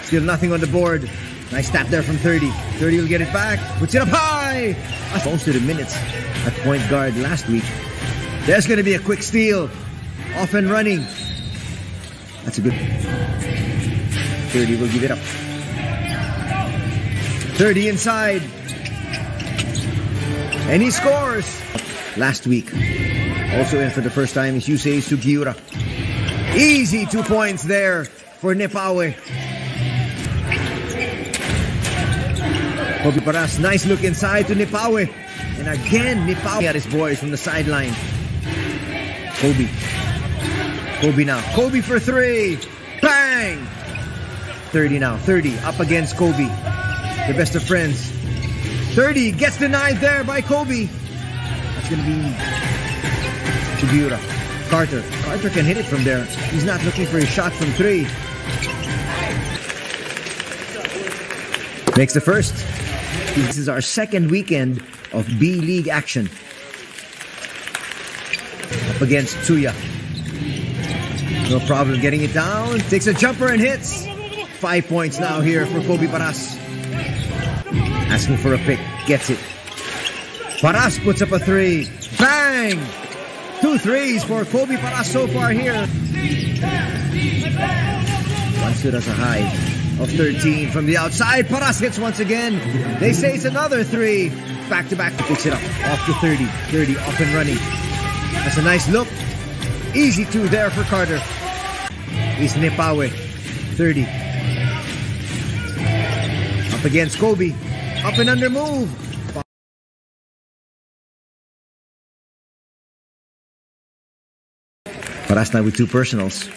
Still nothing on the board. Nice tap there from 30. 30 will get it back. Puts it up high. Most of the minutes at point guard last week. There's going to be a quick steal. Off and running. That's a good. 30 will give it up. 30 inside. And he scores. Last week. Also in for the first time is Yusei Sugiura. Easy 2 points there for Nepawe. Kobe Paras, nice look inside to Nepawe. And again, Nepawe at his boys from the sideline. Kobe. Kobe now. Kobe for 3. Bang! 30 now. 30 up against Kobe. The best of friends. 30 gets denied there by Kobe. That's going to be Sugiura. Carter. Carter can hit it from there. He's not looking for a shot from 3. Makes the first. This is our second weekend of B-League action. Up against Tsuya. No problem getting it down. Takes a jumper and hits. 5 points now here for Kobe Paras. Asking for a pick. Gets it. Paras puts up a 3. Bang! 2 threes for Kobe Paras so far here. One stood as a high of 13 from the outside. Paras hits once again. They say it's another 3. Back to back. Picks it up. Off to 30. 30 off and running. That's a nice look. Easy 2 there for Carter. Is Nepawe. 30. Up against Kobe. Up and under move. Paras now with 2 personals.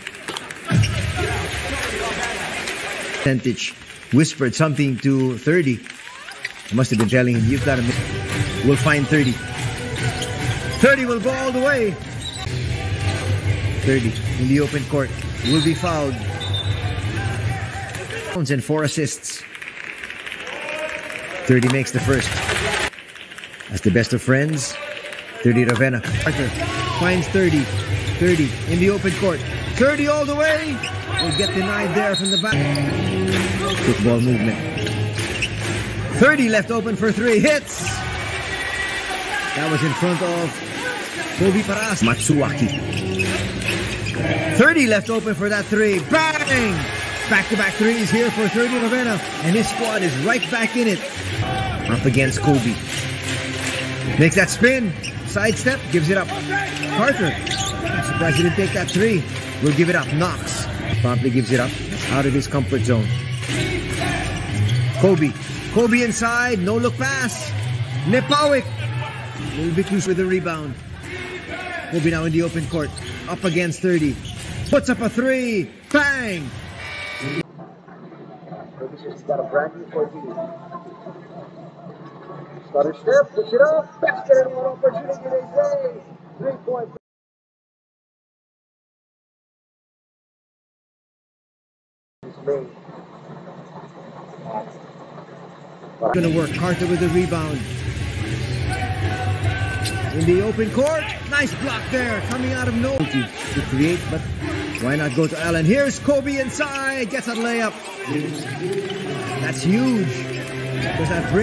Percentage whispered something to 30. I must have been telling him, you've got to make. We'll find 30. 30 will go all the way. 30 in the open court. Will be fouled. And 4 assists. 30 makes the first. That's the best of friends. 30 Ravenna. Carter finds 30. 30 in the open court. 30 all the way. Will get denied there from the back. Football movement. 30 left open for 3. Hits. That was in front of Kobe Paras. Matsuaki. 30 left open for that 3. Bang! Back-to-back 3s here for 30 Ravenna. And his squad is right back in it. Up against Kobe. Makes that spin. Sidestep. Gives it up. Carter. I'm surprised he didn't take that 3. Will give it up. Knox. Promptly gives it up. Out of his comfort zone. Kobe. Kobe inside. No look pass. Nepawe. A little bit loose with the rebound. Kobe now in the open court. Up against 30. Puts up a 3. Bang! Kobe's got a brand new 14. Stutter step. Push it up. Basket and one opportunity. They say. 3-point. Gonna work. Carter with the rebound. In the open court. Nice block there. Coming out of nowhere to create, but why not go to Allen? Here's Kobe inside. Gets a layup. That's huge. Because that